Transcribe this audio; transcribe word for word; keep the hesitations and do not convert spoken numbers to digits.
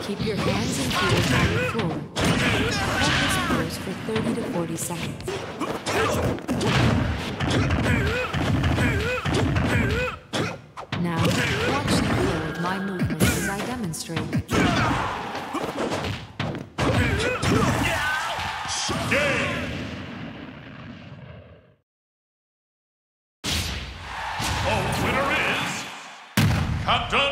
Keep your hands and feet on the floor. Hold this pose for thirty to forty seconds. Now, watch the flow of my movements as I demonstrate. Game! Oh, winner is Captain